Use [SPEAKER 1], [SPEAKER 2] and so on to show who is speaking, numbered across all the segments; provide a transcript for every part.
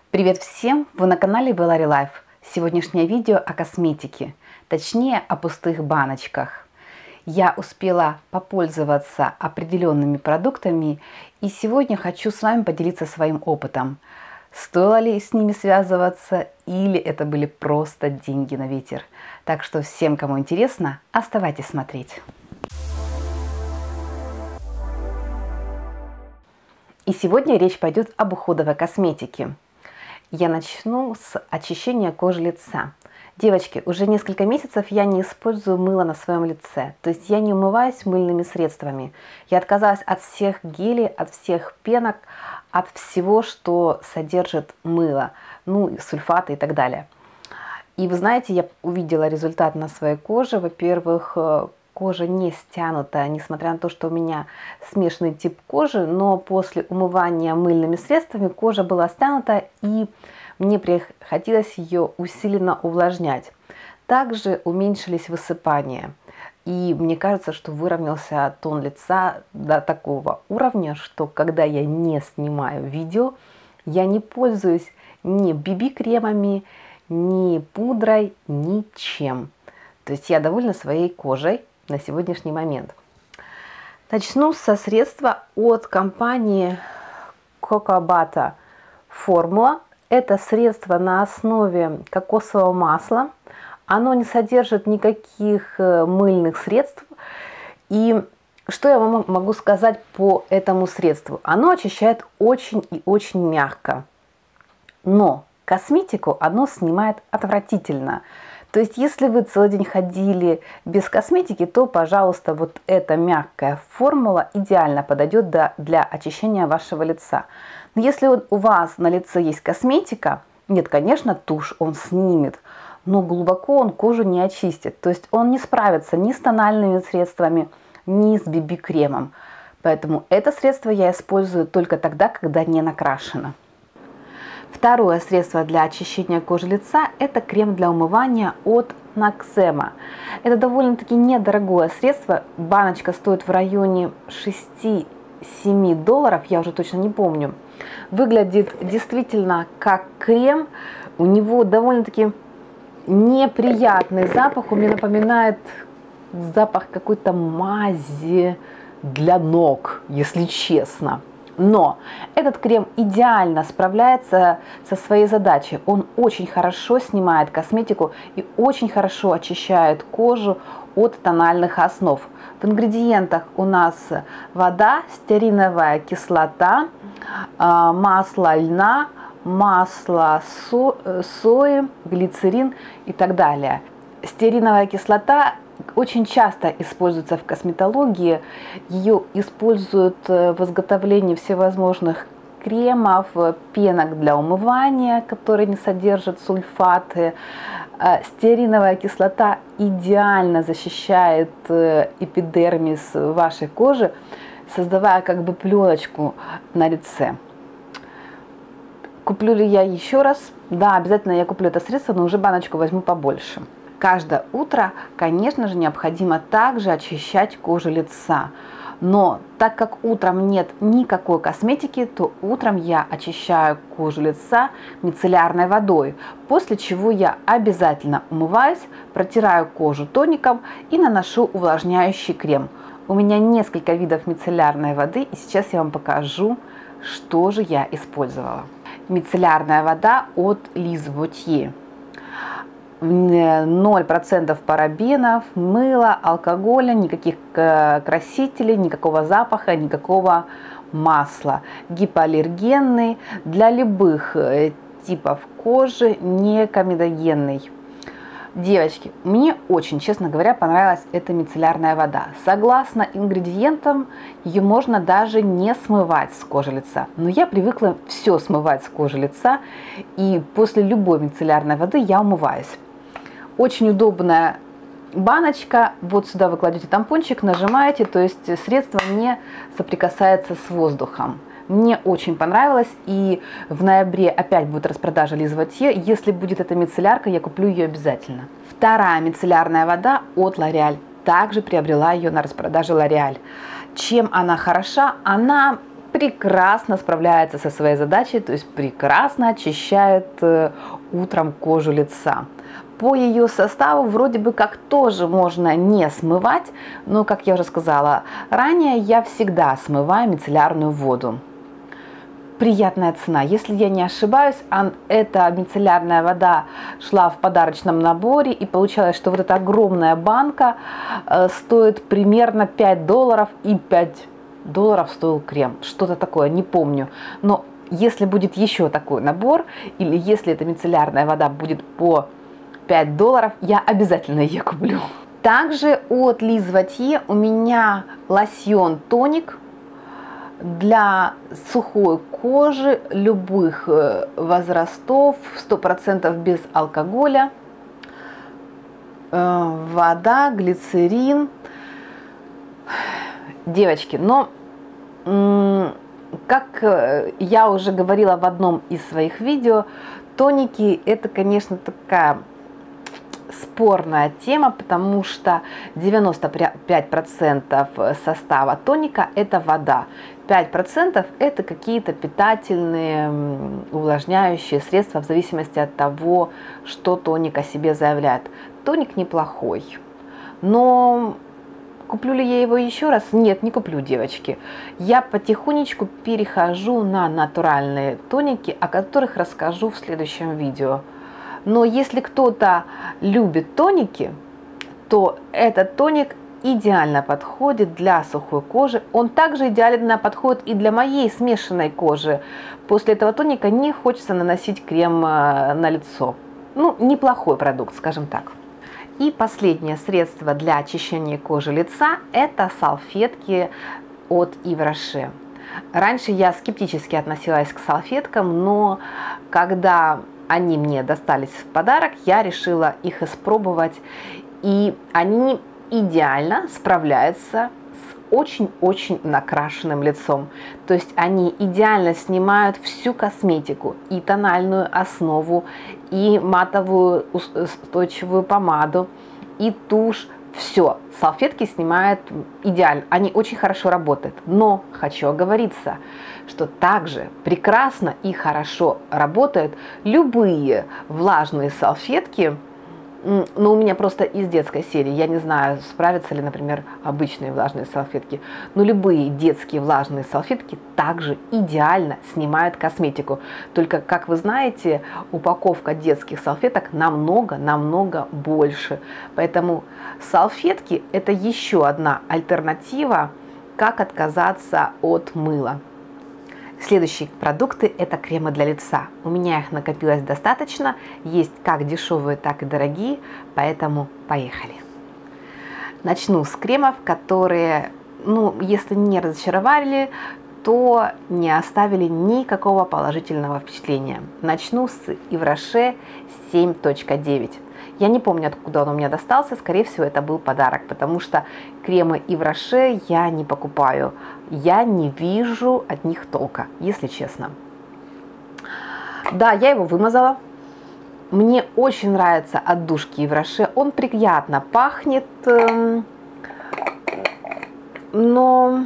[SPEAKER 1] Привет всем! Вы на канале Bellary Life. Сегодняшнее видео о косметике, точнее о пустых баночках. Я успела попользоваться определенными продуктами и сегодня хочу с вами поделиться своим опытом. Стоило ли с ними связываться или это были просто деньги на ветер? Так что всем, кому интересно, оставайтесь смотреть. И сегодня речь пойдет об уходовой косметике. Я начну с очищения кожи лица. Девочки, уже несколько месяцев я не использую мыло на своем лице. То есть я не умываюсь мыльными средствами. Я отказалась от всех гелей, от всех пенок, от всего, что содержит мыло. Ну, сульфаты и так далее. И вы знаете, я увидела результат на своей коже. Во-первых, кожа не стянута, несмотря на то, что у меня смешанный тип кожи, но после умывания мыльными средствами кожа была стянута, и мне приходилось ее усиленно увлажнять. Также уменьшились высыпания, и мне кажется, что выровнялся тон лица до такого уровня, что когда я не снимаю видео, я не пользуюсь ни BB-кремами, ни пудрой, ничем. То есть я довольна своей кожей на сегодняшний момент. Начну со средства от компании Cocoa Butter Formula. Это средство на основе кокосового масла. Оно не содержит никаких мыльных средств. И что я вам могу сказать по этому средству? Оно очищает очень и очень мягко. Но косметику оно снимает отвратительно. То есть, если вы целый день ходили без косметики, то, пожалуйста, вот эта мягкая формула идеально подойдет для очищения вашего лица. Но если у вас на лице есть косметика, нет, конечно, тушь он снимет, но глубоко он кожу не очистит. То есть, он не справится ни с тональными средствами, ни с BB-кремом. Поэтому это средство я использую только тогда, когда не накрашено. Второе средство для очищения кожи лица – это крем для умывания от Noxzema. Это довольно-таки недорогое средство. Баночка стоит в районе 6-7 долларов, я уже точно не помню. Выглядит действительно как крем. У него довольно-таки неприятный запах. Он мне напоминает запах какой-то мази для ног, если честно. Но этот крем идеально справляется со своей задачей. Он очень хорошо снимает косметику и очень хорошо очищает кожу от тональных основ. В ингредиентах у нас вода, стеариновая кислота, масло льна, масло сои, глицерин и так далее. Стеариновая кислота очень часто используется в косметологии. Ее используют в изготовлении всевозможных кремов, пенок для умывания, которые не содержат сульфаты. Стеариновая кислота идеально защищает эпидермис вашей кожи, создавая как бы пленочку на лице. Куплю ли я еще раз? Да, обязательно я куплю это средство, но уже баночку возьму побольше. Каждое утро, конечно же, необходимо также очищать кожу лица. Но так как утром нет никакой косметики, то утром я очищаю кожу лица мицеллярной водой, после чего я обязательно умываюсь, протираю кожу тоником и наношу увлажняющий крем. У меня несколько видов мицеллярной воды, и сейчас я вам покажу, что же я использовала. Мицеллярная вода от Liz Boutier. 0% парабенов, мыла, алкоголя, никаких красителей, никакого запаха, никакого масла. Гипоаллергенный, для любых типов кожи, не комедогенный. Девочки, мне очень, честно говоря, понравилась эта мицеллярная вода. Согласно ингредиентам, ее можно даже не смывать с кожи лица. Но я привыкла все смывать с кожи лица, и после любой мицеллярной воды я умываюсь. Очень удобная баночка. Вот сюда вы кладете тампончик, нажимаете, то есть средство не соприкасается с воздухом. Мне очень понравилось, и в ноябре опять будет распродажа Liz Boutier. Если будет эта мицеллярка, я куплю ее обязательно. Вторая мицеллярная вода от L'Oréal. Также приобрела ее на распродаже L'Oréal. Чем она хороша? Она прекрасно справляется со своей задачей, то есть прекрасно очищает утром кожу лица. По ее составу вроде бы как тоже можно не смывать, но, как я уже сказала ранее, я всегда смываю мицеллярную воду. Приятная цена. Если я не ошибаюсь, эта мицеллярная вода шла в подарочном наборе, и получалось, что вот эта огромная банка стоит примерно $5, и $5 стоил крем. Что-то такое, не помню. Но если будет еще такой набор, или если эта мицеллярная вода будет по $5, я обязательно ее куплю. Также от Liz Vatier у меня лосьон-тоник для сухой кожи любых возрастов, 100% без алкоголя, вода, глицерин. Девочки, но как я уже говорила в одном из своих видео, тоники это, конечно, такая спорная тема, потому что 95% состава тоника это вода, 5% это какие-то питательные увлажняющие средства в зависимости от того, что тоник о себе заявляет. Тоник неплохой, но куплю ли я его еще раз? Нет, не куплю, девочки. Я потихонечку перехожу на натуральные тоники, о которых расскажу в следующем видео. Но если кто-то любит тоники, то этот тоник идеально подходит для сухой кожи. Он также идеально подходит и для моей смешанной кожи. После этого тоника не хочется наносить крем на лицо. Ну, неплохой продукт, скажем так. И последнее средство для очищения кожи лица – это салфетки от Yves Rocher. Раньше я скептически относилась к салфеткам, но когда они мне достались в подарок, я решила их испробовать, и они идеально справляются с очень-очень накрашенным лицом. То есть они идеально снимают всю косметику, и тональную основу, и матовую устойчивую помаду, и тушь. Все, салфетки снимают идеально, они очень хорошо работают. Но хочу оговориться, что также прекрасно и хорошо работают любые влажные салфетки. Но у меня просто из детской серии, я не знаю, справятся ли, например, обычные влажные салфетки, но любые детские влажные салфетки также идеально снимают косметику. Только, как вы знаете, упаковка детских салфеток намного больше. Поэтому салфетки – это еще одна альтернатива, как отказаться от мыла. Следующие продукты – это кремы для лица. У меня их накопилось достаточно, есть как дешевые, так и дорогие, поэтому поехали. Начну с кремов, которые, если не разочаровали, то не оставили никакого положительного впечатления. Начну с Yves Rocher 7.9. Я не помню, откуда он у меня достался, скорее всего, это был подарок, потому что кремы Yves Rocher я не покупаю. Я не вижу от них толка, если честно. Да, я его вымазала. Мне очень нравится отдушки Yves Rocher. Он приятно пахнет, но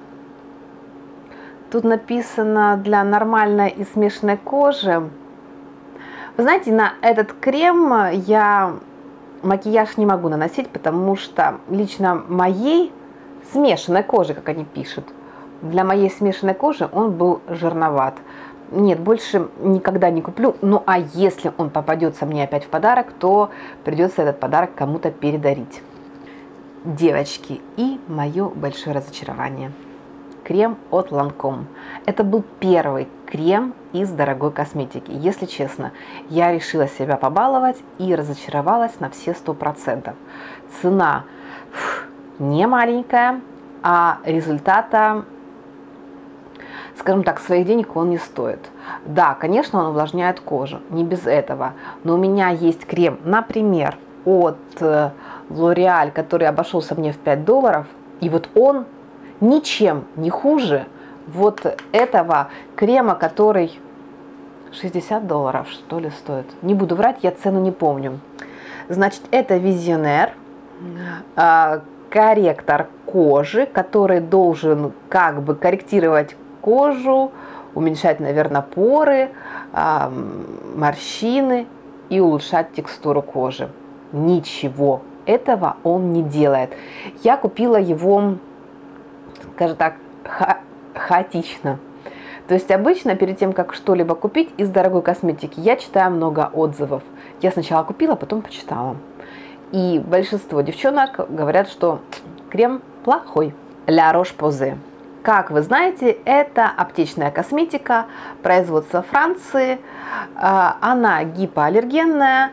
[SPEAKER 1] тут написано для нормальной и смешанной кожи. Вы знаете, на этот крем я макияж не могу наносить, потому что лично моей смешанной кожи, как они пишут, для моей смешанной кожи он был жирноват. Нет, больше никогда не куплю. Ну а если он попадется мне опять в подарок, то придется этот подарок кому-то передарить. Девочки, и мое большое разочарование. Крем от Lancome. Это был первый крем из дорогой косметики. Если честно, я решила себя побаловать и разочаровалась на все 100%. Цена не маленькая, а результата, скажем так, своих денег он не стоит. Да, конечно, он увлажняет кожу, не без этого. Но у меня есть крем, например, от L'Oreal, который обошелся мне в $5, и вот он ничем не хуже вот этого крема, который $60, что ли, стоит. Не буду врать, я цену не помню. Значит, это Visionaire, корректор кожи, который должен как бы корректировать кожу, уменьшать, наверное, поры, морщины и улучшать текстуру кожи. Ничего этого он не делает. Я купила его, скажем так, хаотично. То есть обычно перед тем, как что-либо купить из дорогой косметики, я читаю много отзывов. Я сначала купила, потом почитала. И большинство девчонок говорят, что крем плохой. La Roche-Posay. Как вы знаете, это аптечная косметика производства Франции. Она гипоаллергенная,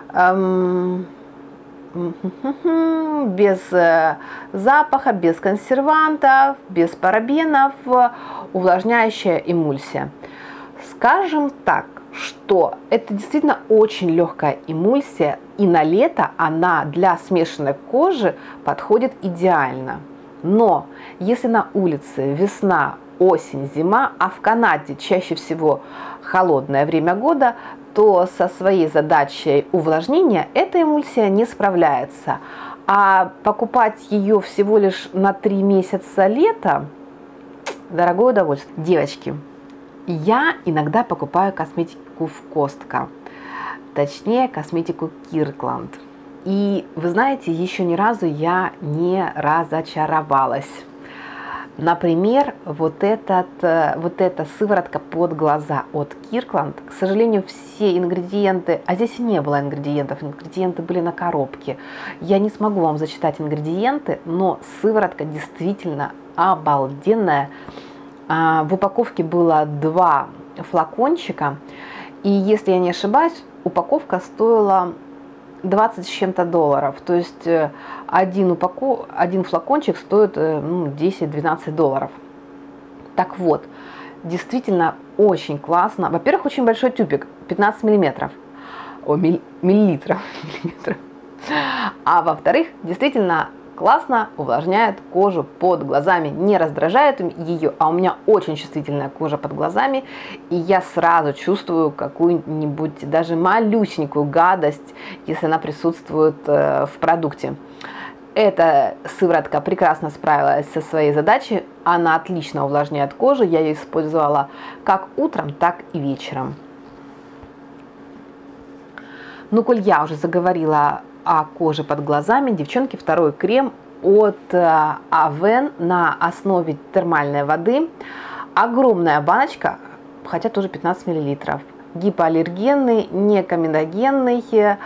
[SPEAKER 1] без запаха, без консервантов, без парабенов, увлажняющая эмульсия. Скажем так, что это действительно очень легкая эмульсия, и на лето она для смешанной кожи подходит идеально. Но если на улице весна, осень, зима, а в Канаде чаще всего холодное время года, то со своей задачей увлажнения эта эмульсия не справляется. А покупать ее всего лишь на 3 месяца лета – дорогое удовольствие. Девочки, я иногда покупаю косметику в Costco, точнее косметику Kirkland. И вы знаете, еще ни разу я не разочаровалась. Например, вот эта сыворотка под глаза от Kirkland. К сожалению, все ингредиенты, а здесь и не было ингредиентов, ингредиенты были на коробке. Я не смогу вам зачитать ингредиенты, но сыворотка действительно обалденная. В упаковке было 2 флакончика, и если я не ошибаюсь, упаковка стоила 20 с чем-то долларов, то есть один флакончик стоит 10-12 долларов. Так вот, действительно очень классно. Во-первых, очень большой тюбик, 15 миллилитров. А во-вторых, действительно классно увлажняет кожу под глазами, не раздражает ее, а у меня очень чувствительная кожа под глазами, и я сразу чувствую какую-нибудь даже малюсенькую гадость, если она присутствует в продукте. Эта сыворотка прекрасно справилась со своей задачей, она отлично увлажняет кожу, я ее использовала как утром, так и вечером. Ну, коль я уже заговорила о коже под глазами, девчонки, второй крем от Avène на основе термальной воды. Огромная баночка, хотя тоже 15 миллилитров. Гипоаллергенный, не комедогенный.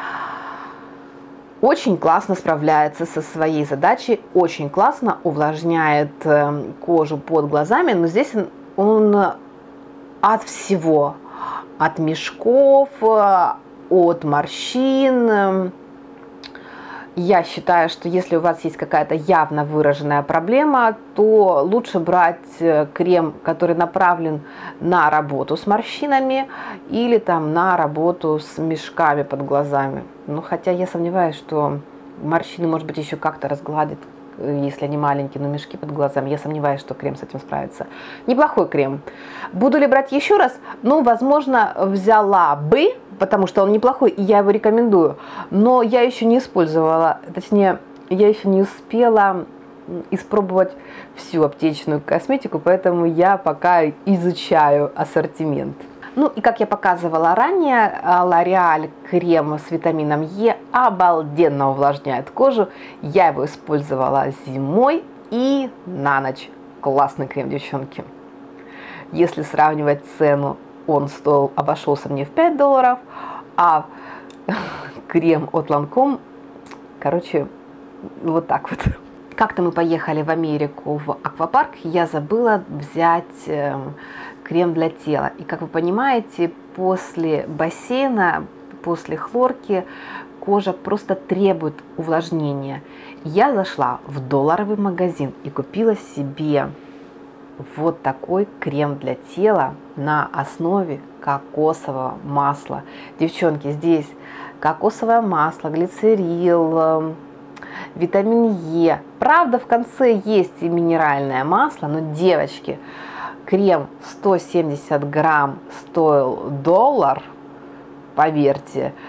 [SPEAKER 1] Очень классно справляется со своей задачей, очень классно увлажняет кожу под глазами, но здесь он от всего, от мешков, от морщин. Я считаю, что если у вас есть какая-то явно выраженная проблема, то лучше брать крем, который направлен на работу с морщинами или там на работу с мешками под глазами. Ну, хотя я сомневаюсь, что морщины, может быть, еще как-то разгладит, если они маленькие, но мешки под глазами, я сомневаюсь, что крем с этим справится. Неплохой крем. Буду ли брать еще раз? Ну, возможно, взяла бы, потому что он неплохой, и я его рекомендую. Но я еще не использовала, точнее, я еще не успела испробовать всю аптечную косметику, поэтому я пока изучаю ассортимент. Ну и как я показывала ранее, L'Oréal крем с витамином Е обалденно увлажняет кожу. Я его использовала зимой и на ночь. Классный крем, девчонки. Если сравнивать цену, он обошелся мне в 5 долларов, а крем от Lancôme, короче, вот так вот. Как-то мы поехали в Америку в аквапарк, я забыла взять крем для тела. И как вы понимаете, после бассейна, после хлорки кожа просто требует увлажнения. Я зашла в долларовый магазин и купила себе вот такой крем для тела на основе кокосового масла. Девчонки, здесь кокосовое масло, глицерил, витамин Е. Правда, в конце есть и минеральное масло, но, девочки, крем 170 грамм стоил $1, поверьте.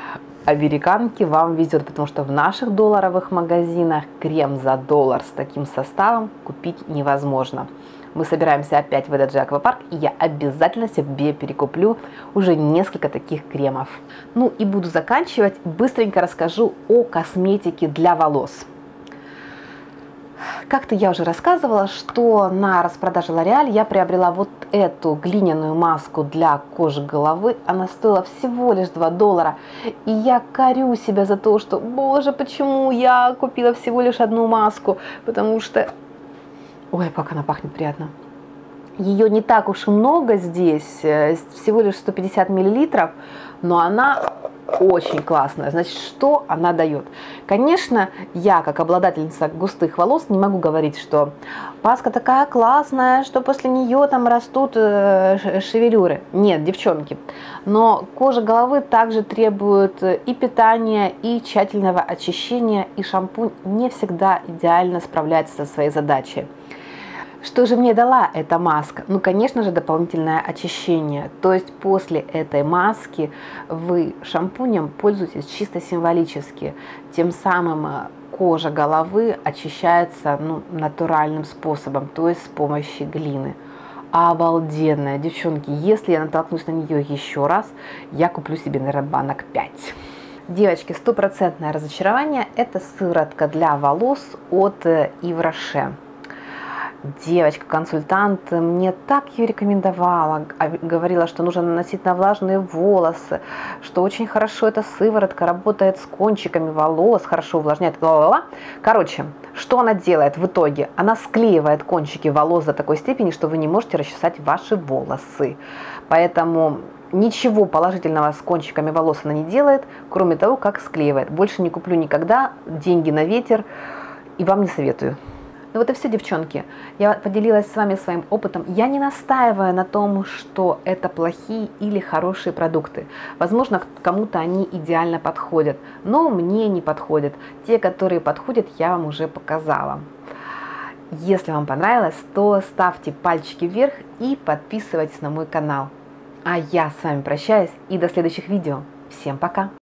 [SPEAKER 1] американки, вам везет, потому что в наших долларовых магазинах крем за $1 с таким составом купить невозможно. Мы собираемся опять в этот же аквапарк, и я обязательно себе перекуплю уже несколько таких кремов. Ну и буду заканчивать. Быстренько расскажу о косметике для волос. Как-то я уже рассказывала, что на распродаже L'Oréal я приобрела вот эту глиняную маску для кожи головы. Она стоила всего лишь $2. И я корю себя за то, что, боже, почему я купила всего лишь одну маску, потому что... Ой, как она пахнет приятно. Ее не так уж и много здесь, всего лишь 150 мл, но она очень классная. Значит, что она дает? Конечно, я, как обладательница густых волос, не могу говорить, что маска такая классная, что после нее там растут шевелюры. Нет, девчонки. Но кожа головы также требует и питания, и тщательного очищения, и шампунь не всегда идеально справляется со своей задачей. Что же мне дала эта маска? Ну, конечно же, дополнительное очищение. То есть после этой маски вы шампунем пользуетесь чисто символически. Тем самым кожа головы очищается натуральным способом, то есть с помощью глины. Обалденная, девчонки. Если я натолкнусь на нее еще раз, я куплю себе, наверное, банок 5. Девочки, стопроцентное разочарование – это сыворотка для волос от Yves Rocher. Девочка-консультант мне так ее рекомендовала, говорила, что нужно наносить на влажные волосы, что очень хорошо эта сыворотка работает с кончиками волос, хорошо увлажняет. Короче, что она делает в итоге? Она склеивает кончики волос до такой степени, что вы не можете расчесать ваши волосы. Поэтому ничего положительного с кончиками волос она не делает, кроме того, как склеивает. Больше не куплю никогда, деньги на ветер, и вам не советую. Ну вот и все, девчонки. Я поделилась с вами своим опытом. Я не настаиваю на том, что это плохие или хорошие продукты. Возможно, кому-то они идеально подходят, но мне не подходят. Те, которые подходят, я вам уже показала. Если вам понравилось, то ставьте пальчики вверх и подписывайтесь на мой канал. А я с вами прощаюсь и до следующих видео. Всем пока!